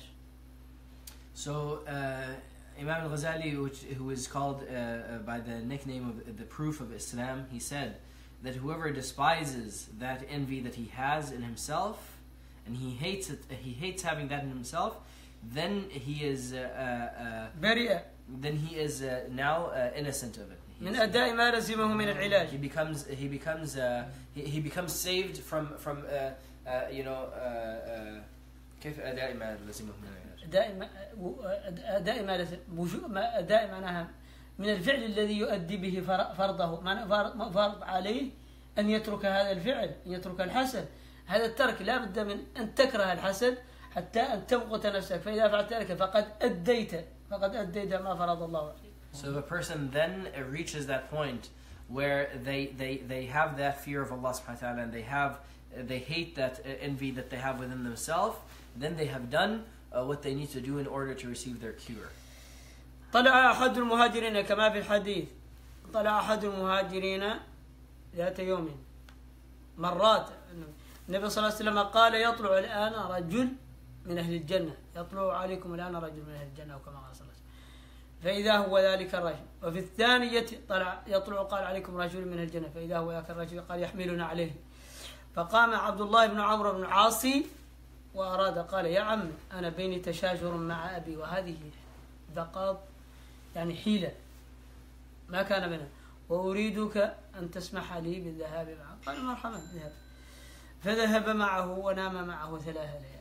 So uh, Imam al-Ghazali, which, who is called uh, uh, by the nickname of the Proof of Islam, he said that whoever despises that envy that he has in himself, and he hates it, he hates having that in himself, then he is uh, uh, بريء. Then he is uh, now uh, innocent of it. من أداء ما لزمه من العلاج. He becomes he becomes uh, he, he becomes saved from from uh, uh, you know uh, uh, كيف أداء ما لزمه من العلاج. أداء أداء ما أداء معناها من الفعل الذي يؤدي به فرضه فرض عليه أن يترك هذا الفعل أن يترك الحسد. هذا الترك لا بد من أن تكره الحسد حتى أن تمقت نفسك فإذا فعلت ذلك فقد أديت فقد أديت ما فرض الله عليك. So the person then reaches that point where they, they, they have that fear of Allah subhanahu wa ta'ala and they have they hate that envy that they have within themselves, then they have done uh, what they need to do in order to receive their cure. طلع أحد المهاجرين كما في الحديث طلع أحد المهاجرين ذات يوم مرات النبي صلى الله عليه وسلم قال يطلع الآن رجل من أهل الجنة يطلع عليكم الآن رجل من أهل الجنة وكما قال صلى الله عليه وسلم فإذا هو ذلك الرجل. وفي الثانية طلع يطلع قال عليكم رجل من أهل الجنة فإذا هو ذاك الرجل قال يحملنا عليه. فقام عبد الله بن عمرو بن العاص وأراد قال يا عم أنا بيني تشاجر مع أبي وهذه ذقاط يعني حيلة ما كان منها وأريدك أن تسمح لي بالذهاب معه. قال مرحبا اذهب. فذهب معه ونام معه ثلاث ليالي.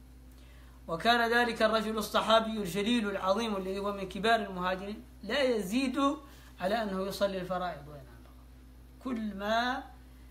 وكان ذلك الرجل الصحابي الجليل العظيم الذي هو من كبار المهاجرين لا يزيد على أنه يصلي الفرائض وينام. كل ما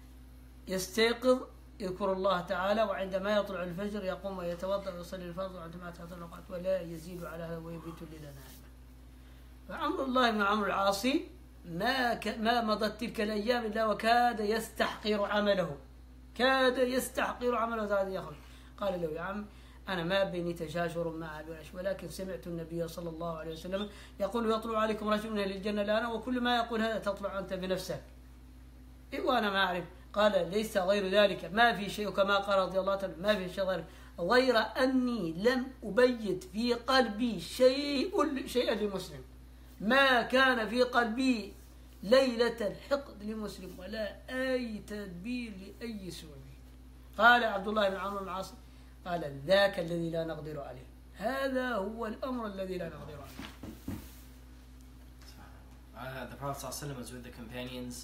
يستيقظ يذكر الله تعالى وعندما يطلع الفجر يقوم ويتوضأ ويصلي الفرض وعندما تحضر الأوقات ولا يزيد على هذا ويبيت الليل نائما. فعمرو الله بن عمرو العاصي ما ك... ما مضت تلك الأيام إلا وكاد يستحقر عمله كاد يستحقر عمله هذا يخرج. قال له يا عم أنا ما بيني تشاجر مع أبي ولكن سمعت النبي صلى الله عليه وسلم يقول يطلع عليكم رجل من أهل الجنة الآن وكل ما يقول هذا تطلع أنت بنفسك. إيه وأنا ما أعرف. قال ليس غير ذلك ما في شيء كما قال رضي الله عنه ما في شيء غير غير أني لم أبيت في قلبي شيء شيئا لمسلم ما كان في قلبي ليلة الحقد لمسلم ولا أي تدبير لأي سوء. قال عبد الله بن عمرو بن العاص قال ذاك الذي لا نقدر عليه هذا هو الأمر الذي لا نقدر عليه. Uh, the Prophet ﷺ was with the companions,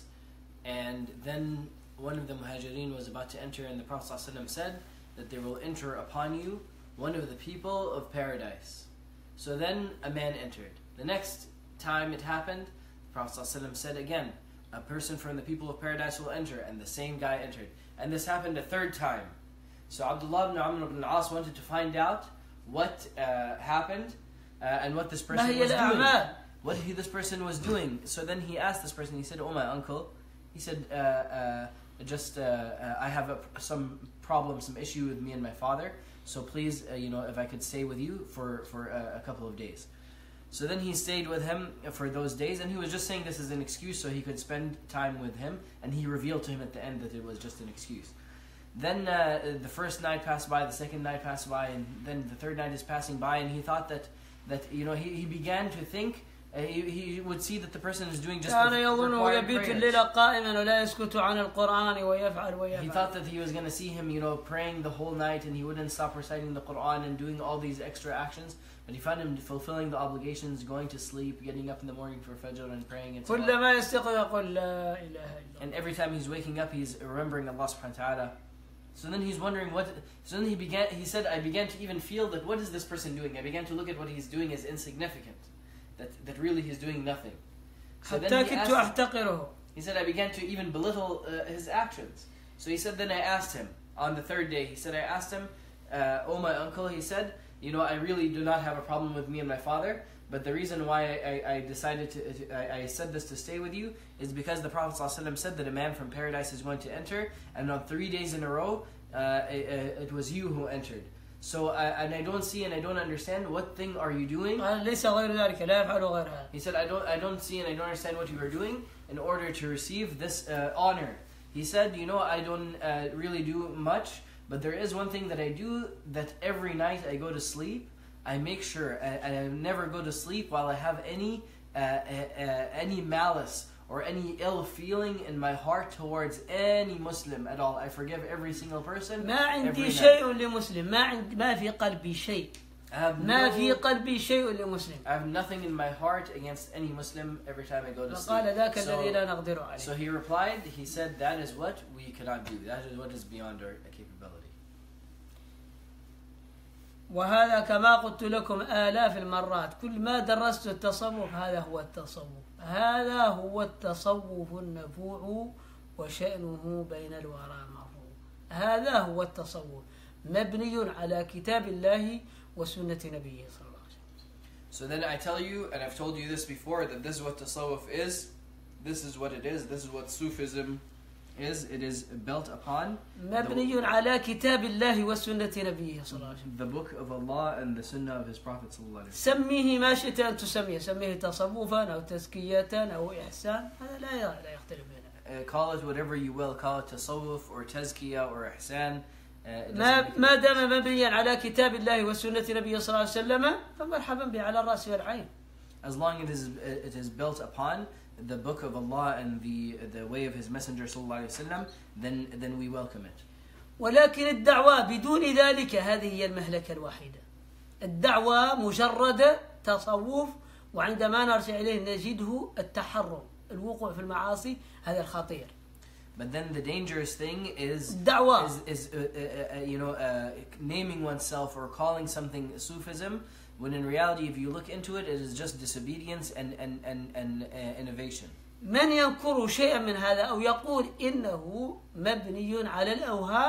and then one of the muhajirin was about to enter, and the Prophet ﷺ said that there will enter upon you one of the people of paradise. So then a man entered. The next time it happened, the Prophet ﷺ said again, a person from the people of paradise will enter, and the same guy entered. And this happened a third time. So Abdullah ibn Amr ibn al-As wanted to find out what uh, happened uh, and what this person was doing. What he, this person was doing. So then he asked this person, he said, oh my uncle, he said, uh, uh, just, uh, uh, I have a, some problem, some issue with me and my father, so please, uh, you know, if I could stay with you for, for uh, a couple of days. So then he stayed with him for those days, and he was just saying this is an excuse so he could spend time with him, and he revealed to him at the end that it was just an excuse. Then uh, the first night passed by, the second night passed by, and then the third night is passing by, and he thought that, that you know, he, he began to think, uh, he, he would see that the person is doing just كان the يظن required يبيت prayers. الليل قائما ولا يسكت عن القرآن ويفعل ويفعل. He thought that he was going to see him, you know, praying the whole night, and he wouldn't stop reciting the Quran and doing all these extra actions. But he found him fulfilling the obligations, going to sleep, getting up in the morning for Fajr and praying and so on. كلما يستيقظ يقول لا إله إلا الله. And every time he's waking up, he's remembering Allah subhanahu wa ta'ala. So then he's wondering what, so then he began, he said, I began to even feel that what is this person doing? I began to look at what he's doing as insignificant. That, that really he's doing nothing. So حتى then he, كنت asked, أحتقره. he said, I began to even belittle uh, his actions. So he said, then I asked him, on the third day, he said, I asked him, uh, oh my uncle, he said, you know, I really do not have a problem with me and my father, but the reason why I, I, I decided to, to I, I said this to stay with you is because the Prophet ﷺ said that a man from paradise is going to enter, and on three days in a row, uh, it, it was you who entered. So, uh, and I don't see and I don't understand, what thing are you doing? ليس غير ذلك لا يفعل غير هذا. He said, I don't, I don't see and I don't understand what you are doing in order to receive this uh, honor. He said, you know, I don't uh, really do much, but there is one thing that I do, that every night I go to sleep, I make sure, I, I never go to sleep while I have any, uh, uh, uh, any malice or any ill feeling in my heart towards any Muslim at all. I forgive every single person. ما عندي every شيء night. لمسلم. ما عند ما في قلبي شيء. I have, ما في no, قلبي شيء لمسلم. I have nothing in my heart against any Muslim every time I go to sleep. فقال ذاك So, الذي لا نقدر عليه. so he replied, he said, that is what we cannot do. That is what is beyond our capability. وهذا كما قلت لكم آلاف المرات كل ما درست التصوف هذا هو التصوف هذا هو التصوف النفوع وشأنه بين الورى مرفوع هذا هو التصوف مبني على كتاب الله وسنة نبيه صلى الله عليه وسلم. So then I tell you, and I've told you this before, that this is what tasawwuf is, this is what it is, this is what Sufism is. It is built upon مبني على كتاب الله وسنة نبيه صلى الله عليه وسلم. the book of Allah and the sunnah of His Prophet صلى الله عليه وسلم. سميه ما شئت أن تسميه سميه تصوفا أو تزكية أو إحسان هذا لا لا يختلف بيننا. Uh, call it whatever you will, call it tasawwuf or tazkiyah or ihsan. Uh, it doesn't ما make a ما difference. دام مبنيا على كتاب الله وسنة نبيه صلى الله عليه وسلم فمرحبا به على الرأس والعين. As long as it is, it is built upon the book of Allah and the the way of His Messenger صلى الله عليه وسلم, then then we welcome it. ولكن الدعوة بدون ذلك هذه هي المهلكة الوحيدة. الدعوة مجرد تصوف وعندما نرجع إليه نجده التحرم الوقوع في المعاصي هذا الخطير. But then the dangerous thing is الدعوة is, is uh, uh, uh, you know uh, naming oneself or calling something Sufism, when in reality if you look into it, it is just disobedience and and and, and uh, innovation. من ينكر شيئا من هذا أو يقول إنه مبني على الأوهام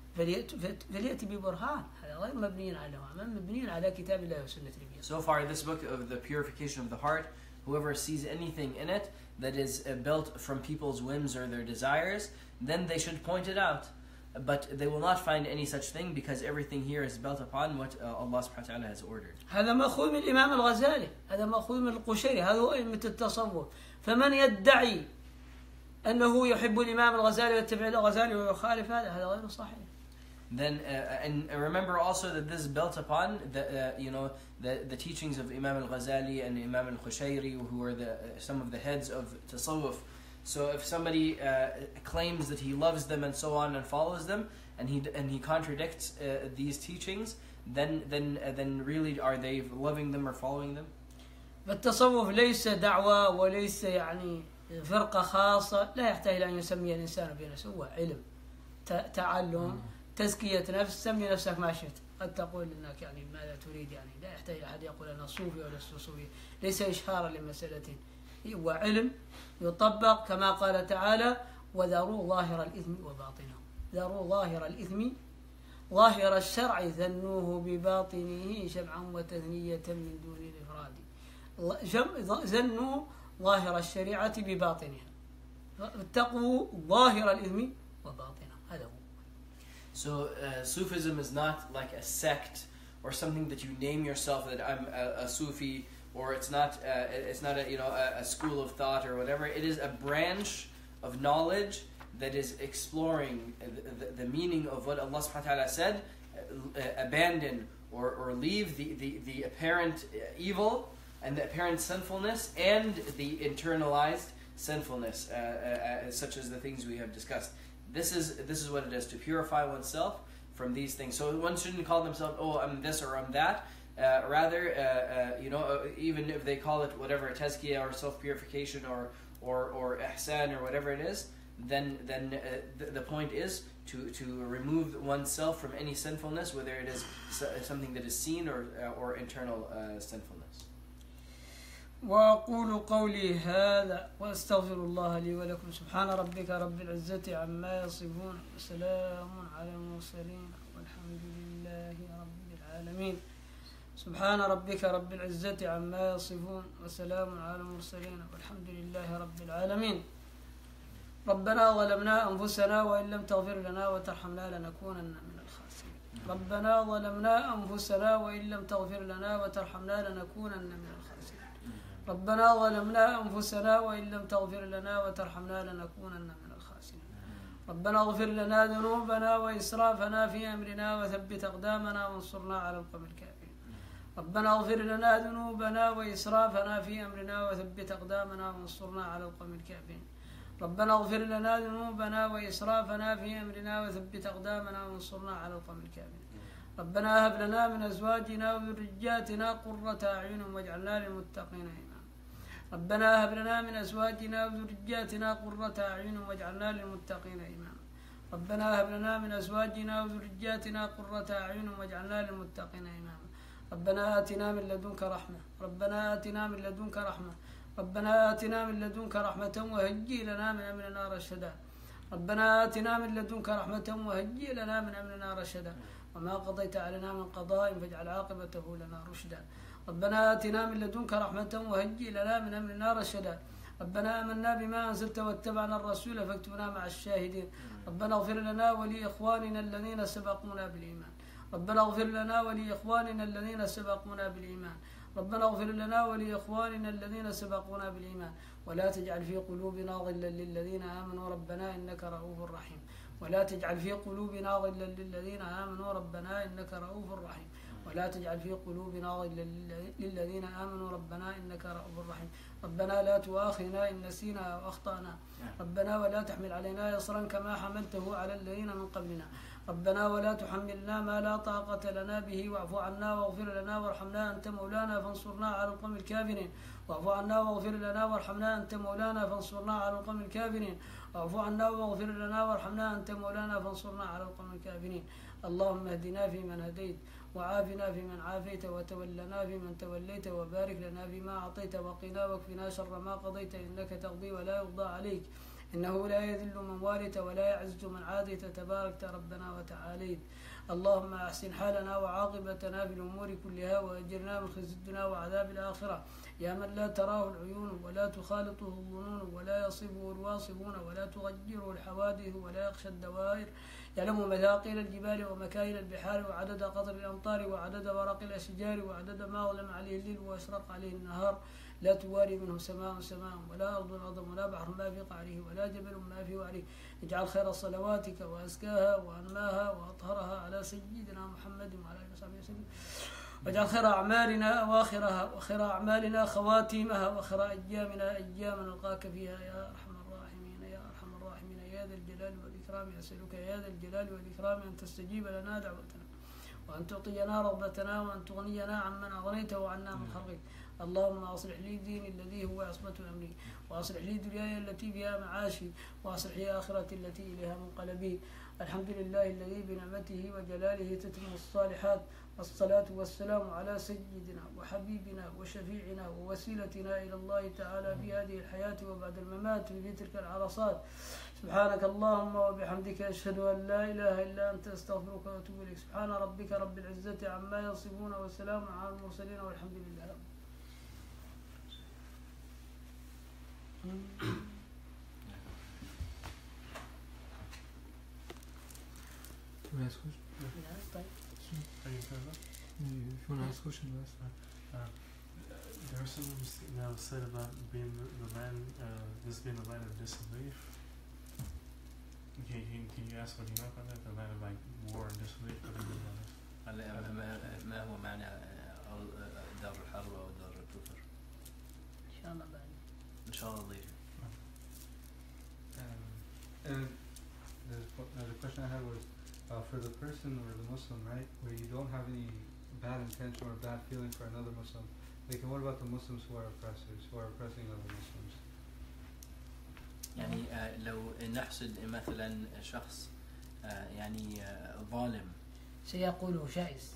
فليأتي ببرهان. هذا غير مبني على الأوهام مبني على كتاب الله وسنة نبيه. So far, this book of the Purification of the Heart, whoever sees anything in it that is uh, built from people's whims or their desires, then they should point it out. But they will not find any such thing because everything here is built upon what uh, Allah subhanahu wa ta'ala has ordered. هذا مأخوذ من الإمام الغزالي هذا مأخوذ من القشيري هذا هو أئمة التصوف. فمن يدعي أنه يحب الإمام الغزالي ويتبع الغزالي ويخالف هذا هذا غير صحيح. Then uh, and remember also that this is built upon the uh, you know the the teachings of Imam al-Ghazali and Imam al-Qushayri, who are the uh, some of the heads of tasawwuf. So if somebody uh, claims that he loves them and so on and follows them, and he and he contradicts uh, these teachings, then then uh, then really are they loving them or following them? فالتصوف ليس دعوة وليس يعني فرقة خاصة، لا يحتاج إلى أن يسمي الإنسان بنفسه، هو علم تعلم تزكية نفس. سمي نفسك ما شئت، قد تقول إنك يعني ماذا تريد، يعني لا يحتاج أحد يقول أنا صوفي ولا صوفي، ليس إشهارا لمسألة، هو علم يطبق كما قال تعالى وذروا ظاهر الإثم وباطنه. ذروا ظاهر الإثم، ظاهر الشرع ذنوه بباطنه جمعا وتثنية من دون الإفراد. ذنوا ظاهر الشريعة بباطنها، اتقوا ظاهر الإثم وباطنه. هذا هو. So uh, Sufism is not like a sect or something that you name yourself that I'm a, a Sufi, or it's not uh, it's not a you know a, a school of thought or whatever. It is a branch of knowledge that is exploring the, the, the meaning of what Allah subhanahu wa ta'ala said, uh, abandon or, or leave the, the, the apparent evil and the apparent sinfulness and the internalized sinfulness, uh, uh, uh, such as the things we have discussed. This is this is what it is, to purify oneself from these things. So one shouldn't call themselves, oh, I'm this or I'm that. Uh, rather, uh, uh, you know, uh, even if they call it whatever, tazkiyah or self-purification or or or ihsan or whatever it is, then then uh, the, the point is to to remove oneself from any sinfulness, whether it is something that is seen or uh, or internal uh, sinfulness. وأقول قولي هذا وأستغفر الله لي ولكم. سبحان ربك رب العزة عما يصفون وسلام على المرسلين والحمد لله رب العالمين. سبحان ربك رب العزة عما يصفون وسلام على المرسلين والحمد لله رب العالمين. ربنا ظلمنا أنفسنا وإن لم تغفر لنا وترحمنا لنكونن من الخاسرين. ربنا ظلمنا أنفسنا وإن لم تغفر لنا وترحمنا لنكونن من الخاسرين. ربنا ظلمنا أنفسنا وإن لم تغفر لنا وترحمنا لنكونن من الخاسرين. ربنا اغفر لنا ذنوبنا وإسرافنا في أمرنا وثبت أقدامنا وانصرنا على القوم الكافرين. ربنا اغفر لنا ذنوبنا وإسرافنا في أمرنا وثبت أقدامنا وانصرنا على القوم الكافرين. ربنا اغفر لنا ذنوبنا وإسرافنا في أمرنا وثبت أقدامنا وانصرنا على القوم الكافرين. ربنا هب لنا من أزواجنا وذرياتنا قرة أعين واجعلنا للمتقين إماما. ربنا هب لنا من أزواجنا وذرياتنا قرة أعين واجعلنا للمتقين إماما. ربنا هب لنا من أزواجنا وذرياتنا قرة أعين واجعلنا للمتقين إماما. ربنا آتنا من لدنك رحمة. ربنا آتنا من لدنك رحمة. ربنا آتنا من لدنك رحمة وهيئ لنا من أمرنا رشدا. ربنا آتنا من لدنك رحمة وهيئ لنا من أمرنا رشدا. وما قضيت علينا من قضاء فاجعل عاقبته لنا رشدا. ربنا آتنا من لدنك رحمة وهيئ لنا من أمرنا رشدا. ربنا آمنا بما أنزلت واتبعنا الرسول فاكتبنا مع الشاهدين. ربنا اغفر لنا ولإخواننا الذين سبقونا بالإيمان. ربنا اغفر لنا ولإخواننا الذين سبقونا بالإيمان. ربنا اغفر لنا ولإخواننا الذين سبقونا بالإيمان. ولا تجعل في قلوبنا غلا للذين آمنوا ربنا إنك رؤوف رحيم. ولا تجعل في قلوبنا غلا للذين آمنوا ربنا إنك رؤوف رحيم. ولا تجعل في قلوبنا غلا للذين آمنوا ربنا إنك رؤوف رحيم. ربنا لا تؤاخذنا إن نسينا أو أخطأنا. ربنا ولا تحمل علينا إصرا كما حملته على الذين من قبلنا. ربنا ولا تحملنا ما لا طاقة لنا به واعف عنا واغفر لنا وارحمنا أنت مولانا فانصرنا على القوم الكافرين. واعف عنا واغفر لنا وارحمنا أنت مولانا فانصرنا على القوم الكافرين. واعف عنا واغفر لنا وارحمنا أنت مولانا فانصرنا على القوم الكافرين. اللهم اهدنا فيمن هديت وعافنا فيمن عافيت وتولنا فيمن توليت وبارك لنا فيما أعطيت وقنا واكفنا شر ما قضيت إنك تقضي ولا يقضى عليك إنه لا يذل من واليت ولا يعز من عاديت تباركت ربنا وتعاليت. اللهم أحسن حالنا وعاقبتنا في الأمور كلها وأجرنا من خزي الدنيا وعذاب الآخرة. يا من لا تراه العيون ولا تخالطه الظنون ولا يصفه الواصفون ولا تغيره الحوادث ولا يخشى الدوائر. يعلم مثاقيل الجبال ومكاين البحار وعدد قطر الأمطار وعدد ورق الأشجار وعدد ما ظلم عليه الليل وأشرق عليه النهار. لا تواري منه سماء سماء ولا أرض أرض ولا بحر ما في قعره ولا جبل ما في وعره. اجعل خير صلواتك وأزكاها وأنماها وأطهرها على سيدنا محمد وعلى آله وصحبه وسلم. واجعل خير أعمالنا أواخرها وخير أعمالنا خواتيمها وخير أيامنا أيام نلقاك فيها يا أرحم الراحمين يا أرحم الراحمين يا ذا ذا الجلال والإكرام أسألك يا ذا الجلال والإكرام أن تستجيب لنا دعوتنا وأن تعطينا رغبتنا وأن تغنينا عمن أغنيته عنا من خلقك. اللهم أصلح لي ديني الذي هو عصمة أمري وأصلح لي دنياي التي بها معاشي وأصلح لي آخرتي التي إليها منقلبي. الحمد لله الذي بنعمته وجلاله تتم الصالحات. الصلاة والسلام على سيدنا وحبيبنا وشفيعنا ووسيلتنا إلى الله تعالى في هذه الحياة وبعد الممات في تلك العرصات. سبحانك اللهم وبحمدك أشهد أن لا إله إلا أنت أستغفرك وأتوب إليك. سبحان ربك رب العزة عما يصفون وسلام على المرسلين والحمد لله رب Can I ask a question? العالمين. طيب. Are you sure about If you want to ask a question, ask. uh, there was something that was said about being the, the land, uh, this being the land of disbelief. Can you, can you ask what you know about that? The land of like war and disbelief? What do you mean by this? هلا ما ما هو معنى دار الحرب أو دار الكفر؟ إن شاء الله بعد. إن شاء الله later. Um, and the, the question I had was uh, for the person or the Muslim, right, where you don't have any bad intention or bad feeling for another Muslim. Like, and what about the Muslims who are oppressors, who are oppressing other Muslims? يعني آه لو نحسد مثلا شخص آه يعني آه ظالم سيقوله شائز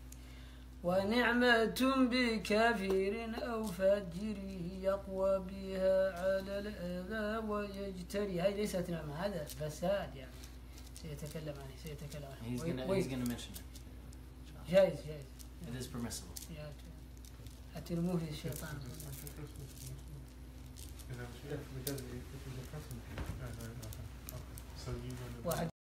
ونعمة بكافر أو فاجره يقوى بها على الأذى ويجتري. هاي ليست نعمة، هذا فساد يعني. سيتكلم عنه سيتكلم عنه. he's gonna, he's gonna mention it. جائز جائز. It is permissible. أترموه الشيطان. Is that what you- Because it, it was oppressing people. Right, right, okay. Okay. So you go to واحد